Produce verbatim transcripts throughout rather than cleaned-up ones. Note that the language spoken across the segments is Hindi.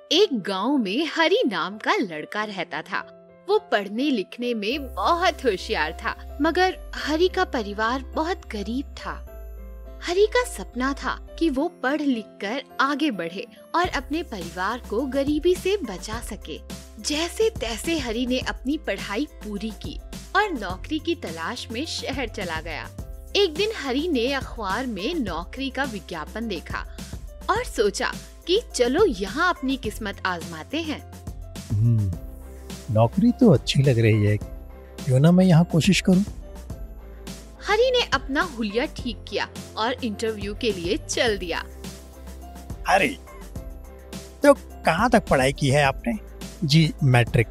एक गांव में हरी नाम का लड़का रहता था। वो पढ़ने लिखने में बहुत होशियार था, मगर हरी का परिवार बहुत गरीब था। हरी का सपना था कि वो पढ़ लिख कर आगे बढ़े और अपने परिवार को गरीबी से बचा सके। जैसे तैसे हरी ने अपनी पढ़ाई पूरी की और नौकरी की तलाश में शहर चला गया। एक दिन हरी ने अखबार में नौकरी का विज्ञापन देखा और सोचा कि चलो यहाँ अपनी किस्मत आजमाते हैं। नौकरी तो अच्छी लग रही है, क्यों ना मैं यहाँ कोशिश करूँ। हरी ने अपना हुलिया ठीक किया और इंटरव्यू के लिए चल दिया। हरी, तो कहाँ तक पढ़ाई की है आपने? जी मैट्रिक।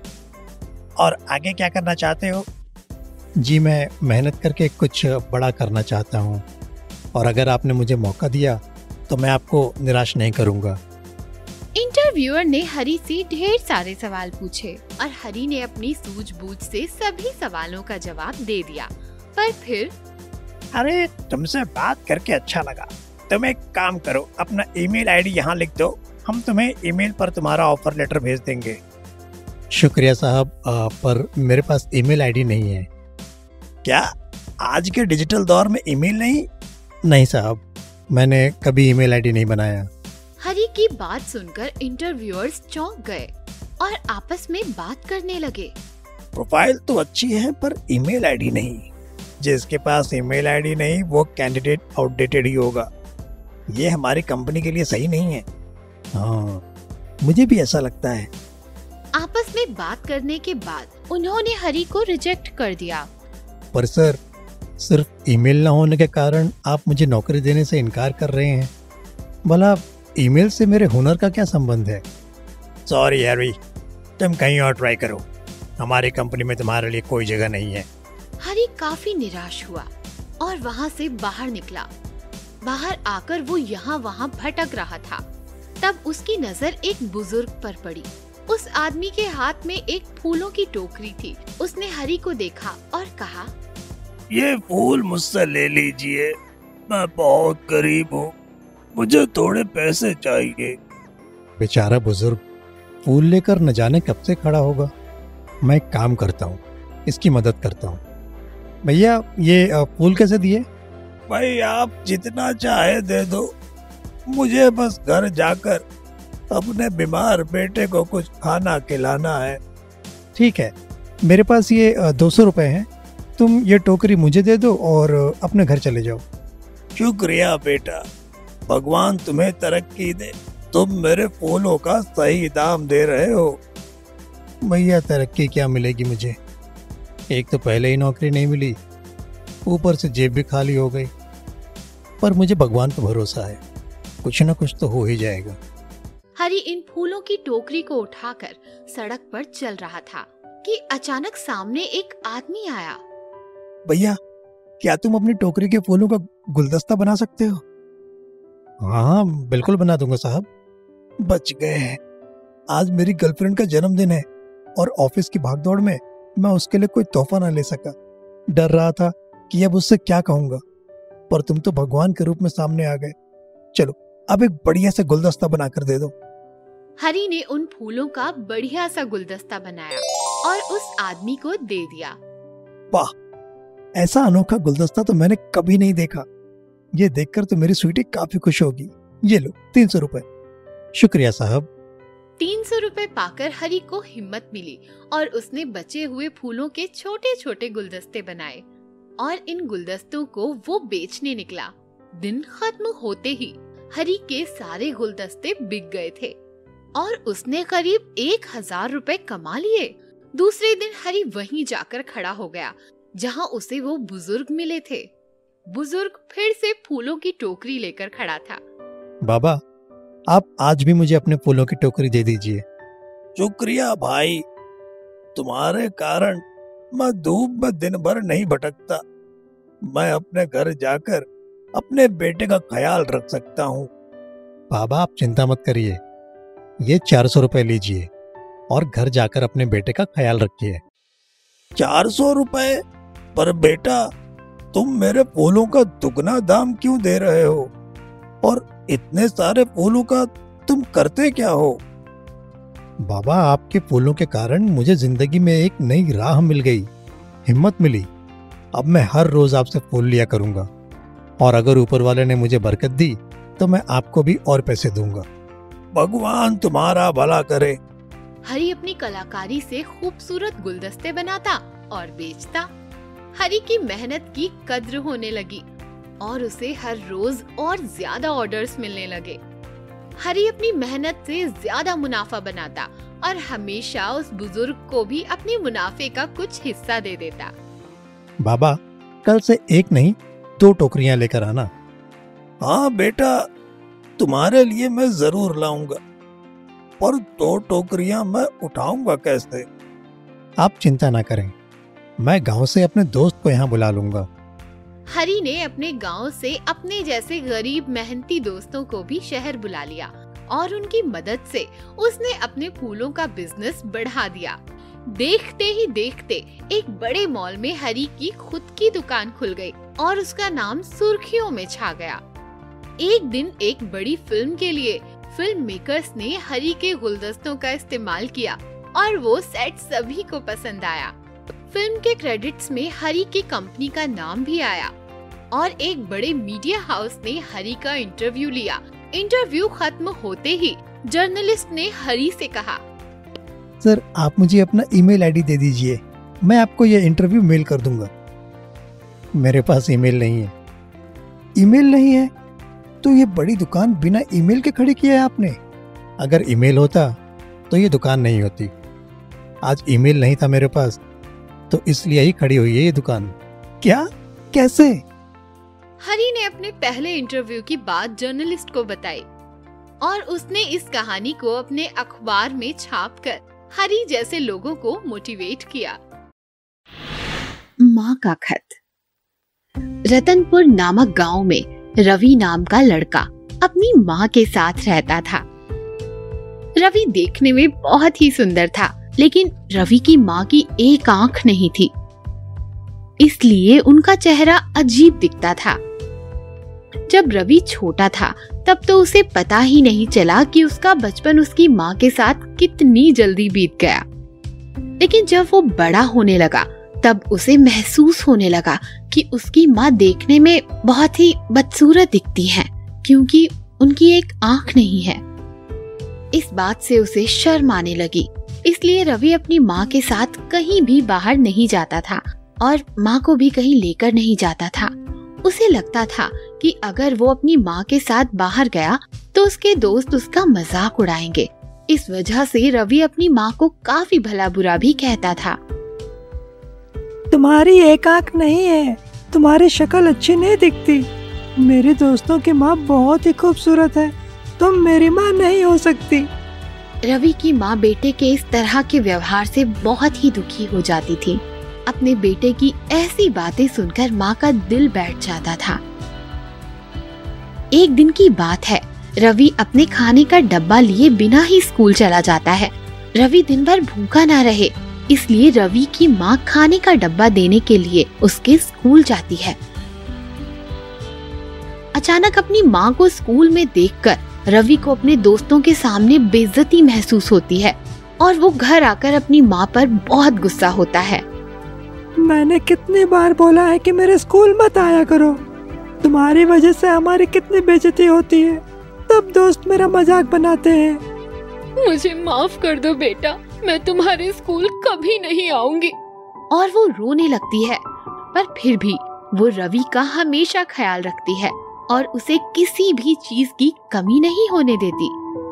और आगे क्या करना चाहते हो? जी मैं मेहनत करके कुछ बड़ा करना चाहता हूँ, और अगर आपने मुझे मौका दिया तो मैं आपको निराश नहीं करूँगा। इंटरव्यूअर ने हरी से ढेर सारे सवाल पूछे और हरी ने अपनी सूझबूझ से सभी सवालों का जवाब दे दिया। पर फिर अरे तुमसे बात करके अच्छा लगा। तुम एक काम करो, अपना ईमेल आईडी यहाँ लिख दो, हम तुम्हें ईमेल पर तुम्हारा ऑफर लेटर भेज देंगे। शुक्रिया साहब, पर मेरे पास ईमेल आईडी नहीं है। क्या आज के डिजिटल दौर में ईमेल नहीं? नहीं साहब, मैंने कभी ईमेल आईडी नहीं बनाया। हरी की बात सुनकर इंटरव्यूअर्स चौंक गए और आपस में बात करने लगे। प्रोफाइल तो अच्छी है पर ईमेल आईडी नहीं। जिसके पास ईमेल आईडी नहीं वो कैंडिडेट आउटडेटेड ही होगा। ये हमारी कंपनी के लिए सही नहीं है। हाँ, मुझे भी ऐसा लगता है। आपस में बात करने के बाद उन्होंने हरी को रिजेक्ट कर दिया। पर सर, सिर्फ ईमेल न होने के कारण आप मुझे नौकरी देने से इनकार कर रहे हैं। भला ईमेल से मेरे हुनर का क्या संबंध है? सॉरी हैरी, तुम कहीं और ट्राई करो। हमारी कंपनी में तुम्हारे लिए कोई जगह नहीं है। हरी काफी निराश हुआ और वहाँ से बाहर निकला। बाहर आकर वो यहाँ वहाँ भटक रहा था। तब उसकी नजर एक बुजुर्ग पर पड़ी। उस आदमी के हाथ में एक फूलों की टोकरी थी। उसने हरी को देखा और कहा, ये फूल मुझसे ले लीजिए, मैं बहुत गरीब हूँ, मुझे थोड़े पैसे चाहिए। बेचारा बुजुर्ग फूल लेकर न जाने कब से खड़ा होगा। मैं एक काम करता हूँ, इसकी मदद करता हूँ। भैया ये फूल कैसे दिए? भाई आप जितना चाहे दे दो, मुझे बस घर जाकर अपने बीमार बेटे को कुछ खाना खिलाना है। ठीक है, मेरे पास ये दो सौ रुपए हैं, तुम ये टोकरी मुझे दे दो और अपने घर चले जाओ। शुक्रिया बेटा, भगवान तुम्हें तरक्की दे। तुम मेरे फूलों का सही दाम दे रहे हो। भैया तरक्की क्या मिलेगी मुझे? एक तो पहले ही नौकरी नहीं मिली, ऊपर से जेब भी खाली हो गई। पर मुझे भगवान पर भरोसा है, कुछ न कुछ तो हो ही जाएगा। हरी इन फूलों की टोकरी को उठाकर सड़क पर चल रहा था कि अचानक सामने एक आदमी आया। भैया, क्या तुम अपनी टोकरी के फूलों का गुलदस्ता बना सकते हो? हाँ बिल्कुल बना दूंगा साहब। बच गए हैं। आज मेरी गर्लफ्रेंड का जन्मदिन है और ऑफिस की भागदौड़ में मैं उसके लिए कोई तोहफा ना ले सका। डर रहा था कि अब उससे क्या कहूंगा, पर तुम तो भगवान के रूप में सामने आ गए। चलो अब एक बढ़िया सा गुलदस्ता बनाकर दे दो। हरी ने उन फूलों का बढ़िया सा गुलदस्ता बनाया और उस आदमी को दे दिया। वाह, ऐसा अनोखा गुलदस्ता तो मैंने कभी नहीं देखा। ये देखकर तो मेरी स्वीटी काफी खुश होगी। ये लो तीन सौ रुपए। शुक्रिया साहब। तीन सौ रुपए पाकर हरी को हिम्मत मिली और उसने बचे हुए फूलों के छोटे छोटे गुलदस्ते बनाए और इन गुलदस्तों को वो बेचने निकला। दिन खत्म होते ही हरी के सारे गुलदस्ते बिक गए थे और उसने करीब एक हजार रुपए कमा लिए। दूसरे दिन हरी वहीं जाकर खड़ा हो गया जहां उसे वो बुजुर्ग मिले थे। बुजुर्ग फिर से फूलों की टोकरी लेकर खड़ा था। बाबा, आप आज भी मुझे अपने फूलों की टोकरी दे दीजिए। शुक्रिया भाई, तुम्हारे कारण मैं धूप में दिन भर नहीं भटकता। मैं अपने घर जाकर अपने बेटे का ख्याल रख सकता हूँ। बाबा आप चिंता मत करिए, ये चार सौ रुपए लीजिए और घर जाकर अपने बेटे का ख्याल रखिए। चार सौ रुपए? पर बेटा, तुम मेरे फूलों का दुगना दाम क्यों दे रहे हो? और इतने सारे फूलों का तुम करते क्या हो? बाबा, आपके फूलों के कारण मुझे जिंदगी में एक नई राह मिल गई, हिम्मत मिली। अब मैं हर रोज आपसे फूल लिया करूंगा, और अगर ऊपर वाले ने मुझे बरकत दी तो मैं आपको भी और पैसे दूंगा। भगवान तुम्हारा भला करे। हरी अपनी कलाकारी से खूबसूरत गुलदस्ते बनाता और बेचता। हरी की मेहनत की कद्र होने लगी और उसे हर रोज और ज्यादा ऑर्डर्स मिलने लगे। हरी अपनी मेहनत से ज्यादा मुनाफा बनाता और हमेशा उस बुजुर्ग को भी अपने मुनाफे का कुछ हिस्सा दे देता। बाबा, कल से एक नहीं दो टोकरियां लेकर आना। हाँ बेटा, तुम्हारे लिए मैं जरूर लाऊंगा, पर दो टोकरियां मैं उठाऊंगा कैसे? आप चिंता ना करें, मैं गांव से अपने दोस्त को यहाँ बुला लूंगा। हरी ने अपने गांव से अपने जैसे गरीब मेहनती दोस्तों को भी शहर बुला लिया और उनकी मदद से उसने अपने फूलों का बिजनेस बढ़ा दिया। देखते ही देखते एक बड़े मॉल में हरी की खुद की दुकान खुल गई और उसका नाम सुर्खियों में छा गया। एक दिन एक बड़ी फिल्म के लिए फिल्म मेकर्स ने हरी के गुलदस्तों का इस्तेमाल किया और वो सेट सभी को पसंद आया। फिल्म के क्रेडिट्स में हरी की कंपनी का नाम भी आया और एक बड़े मीडिया हाउस ने हरी का इंटरव्यू लिया। इंटरव्यू खत्म होते ही जर्नलिस्ट ने हरी से कहा, सर आप मुझे अपना ईमेल आईडी दे दीजिए, मैं आपको यह इंटरव्यू मेल कर दूंगा। मेरे पास ईमेल नहीं है। ईमेल नहीं है तो ये बड़ी दुकान बिना ईमेल के खड़ी की है आपने? अगर ईमेल होता तो ये दुकान नहीं होती। आज ईमेल नहीं था मेरे पास, तो इसलिए ही खड़ी हुई है ये दुकान। क्या? कैसे? हरी ने अपने पहले इंटरव्यू की बात जर्नलिस्ट को बताई और उसने इस कहानी को अपने अखबार में छापकर हरी जैसे लोगों को मोटिवेट किया। माँ का खत। रतनपुर नामक गांव में रवि नाम का लड़का अपनी माँ के साथ रहता था। रवि देखने में बहुत ही सुंदर था, लेकिन रवि की माँ की एक आंख नहीं थी, इसलिए उनका चेहरा अजीब दिखता था। जब रवि छोटा था तब तो उसे पता ही नहीं चला कि उसका बचपन उसकी माँ के साथ कितनी जल्दी बीत गया। लेकिन जब वो बड़ा होने लगा तब उसे महसूस होने लगा कि उसकी माँ देखने में बहुत ही बदसूरत दिखती है, क्योंकि उनकी एक आंख नहीं है। इस बात से उसे शर्म आने लगी, इसलिए रवि अपनी माँ के साथ कहीं भी बाहर नहीं जाता था और माँ को भी कहीं लेकर नहीं जाता था। उसे लगता था कि अगर वो अपनी माँ के साथ बाहर गया तो उसके दोस्त उसका मजाक उड़ाएंगे। इस वजह से रवि अपनी माँ को काफी भला बुरा भी कहता था। तुम्हारी एक आंख नहीं है, तुम्हारी शक्ल अच्छी नहीं दिखती। मेरे दोस्तों की माँ बहुत ही खूबसूरत है, तुम मेरी माँ नहीं हो सकती। रवि की माँ बेटे के इस तरह के व्यवहार से बहुत ही दुखी हो जाती थी। अपने बेटे की ऐसी बातें सुनकर माँ का दिल बैठ जाता था। एक दिन की बात है, रवि अपने खाने का डब्बा लिए बिना ही स्कूल चला जाता है। रवि दिन भर भूखा ना रहे, इसलिए रवि की माँ खाने का डब्बा देने के लिए उसके स्कूल जाती है। अचानक अपनी माँ को स्कूल में देखकर रवि को अपने दोस्तों के सामने बेइज्जती महसूस होती है और वो घर आकर अपनी माँ पर बहुत गुस्सा होता है। मैंने कितनी बार बोला है कि मेरे स्कूल मत आया करो, तुम्हारी वजह से हमारी कितनी बेइज्जती होती है, तब दोस्त मेरा मजाक बनाते हैं। मुझे माफ कर दो बेटा, मैं तुम्हारे स्कूल कभी नहीं आऊंगी। और वो रोने लगती है, पर फिर भी वो रवि का हमेशा ख्याल रखती है और उसे किसी भी चीज की कमी नहीं होने देती।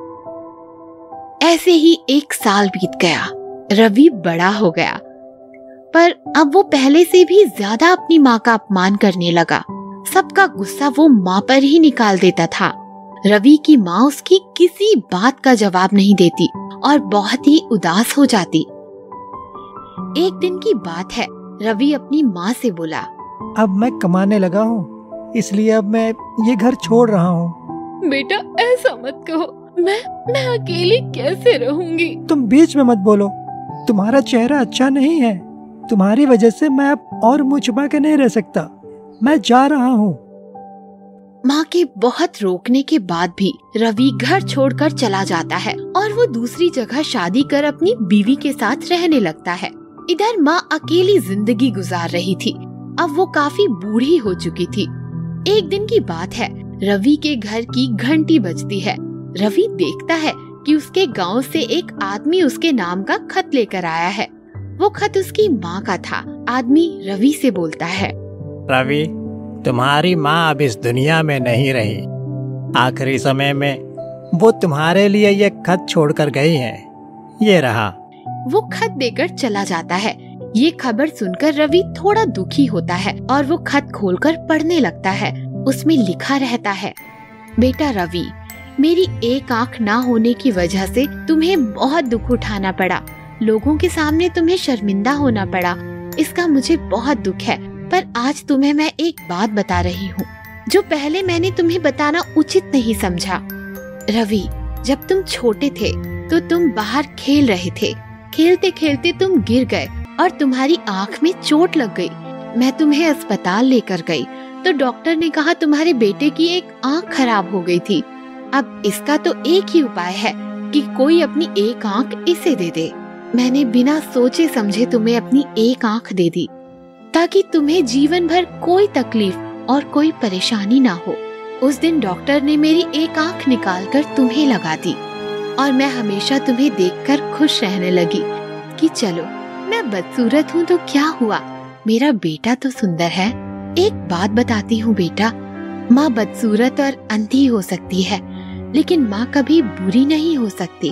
ऐसे ही एक साल बीत गया। रवि बड़ा हो गया, पर अब वो पहले से भी ज्यादा अपनी माँ का अपमान करने लगा। सबका गुस्सा वो माँ पर ही निकाल देता था। रवि की माँ उसकी किसी बात का जवाब नहीं देती और बहुत ही उदास हो जाती। एक दिन की बात है, रवि अपनी माँ से बोला, अब मैं कमाने लगा हूँ, इसलिए अब मैं ये घर छोड़ रहा हूँ। बेटा ऐसा मत कहो, मैं मैं अकेली कैसे रहूंगी। तुम बीच में मत बोलो, तुम्हारा चेहरा अच्छा नहीं है, तुम्हारी वजह से मैं अब और मुंह छुपा के नहीं रह सकता। मैं जा रहा हूँ। माँ के बहुत रोकने के बाद भी रवि घर छोड़कर चला जाता है और वो दूसरी जगह शादी कर अपनी बीवी के साथ रहने लगता है। इधर माँ अकेली जिंदगी गुजार रही थी। अब वो काफी बूढ़ी हो चुकी थी। एक दिन की बात है, रवि के घर की घंटी बजती है। रवि देखता है कि उसके गांव से एक आदमी उसके नाम का खत लेकर आया है। वो खत उसकी माँ का था। आदमी रवि से बोलता है, रवि, तुम्हारी माँ अब इस दुनिया में नहीं रही। आखिरी समय में वो तुम्हारे लिए ये खत छोड़कर गई है। ये रहा। वो खत देकर चला जाता है। ये खबर सुनकर रवि थोड़ा दुखी होता है और वो खत खोलकर पढ़ने लगता है। उसमें लिखा रहता है, बेटा रवि, मेरी एक आँख ना होने की वजह से तुम्हें बहुत दुख उठाना पड़ा। लोगों के सामने तुम्हें शर्मिंदा होना पड़ा। इसका मुझे बहुत दुख है, पर आज तुम्हें मैं एक बात बता रही हूँ जो पहले मैंने तुम्हें बताना उचित नहीं समझा। रवि, जब तुम छोटे थे तो तुम बाहर खेल रहे थे। खेलते खेलते तुम गिर गए और तुम्हारी आँख में चोट लग गई। मैं तुम्हें अस्पताल लेकर गई तो डॉक्टर ने कहा तुम्हारे बेटे की एक आँख खराब हो गई थी। अब इसका तो एक ही उपाय है कि कोई अपनी एक आँख इसे दे दे। मैंने बिना सोचे समझे तुम्हें अपनी एक आँख दे दी ताकि तुम्हें जीवन भर कोई तकलीफ और कोई परेशानी ना हो। उस दिन डॉक्टर ने मेरी एक आँख निकालकर तुम्हें लगा दी और मैं हमेशा तुम्हें देखकर खुश रहने लगी कि चलो, मैं बदसूरत हूँ तो क्या हुआ, मेरा बेटा तो सुंदर है। एक बात बताती हूँ बेटा, माँ बदसूरत और अंधी हो सकती है लेकिन माँ कभी बुरी नहीं हो सकती।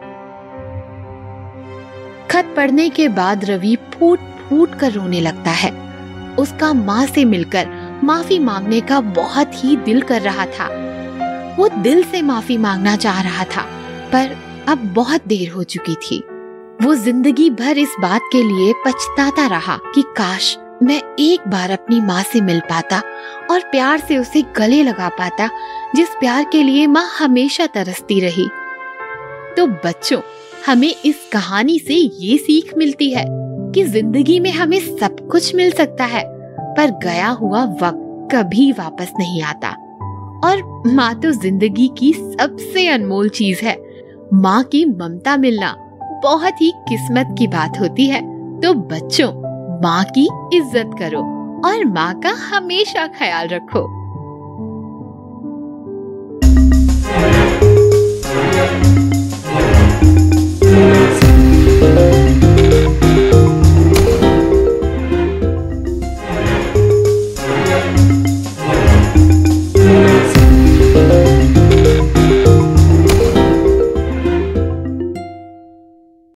खत पढ़ने के बाद रवि फूट फूट कर रोने लगता है। उसका माँ से मिलकर माफी मांगने का बहुत ही दिल कर रहा था। वो दिल से माफी मांगना चाह रहा था, पर अब बहुत देर हो चुकी थी। वो जिंदगी भर इस बात के लिए पछताता रहा कि काश मैं एक बार अपनी माँ से मिल पाता और प्यार से उसे गले लगा पाता, जिस प्यार के लिए माँ हमेशा तरसती रही। तो बच्चों, हमें इस कहानी से ये सीख मिलती है कि जिंदगी में हमें सब कुछ मिल सकता है, पर गया हुआ वक्त कभी वापस नहीं आता। और माँ तो जिंदगी की सबसे अनमोल चीज है। माँ की ममता मिलना बहुत ही किस्मत की बात होती है। तो बच्चों, माँ की इज्जत करो और माँ का हमेशा ख्याल रखो।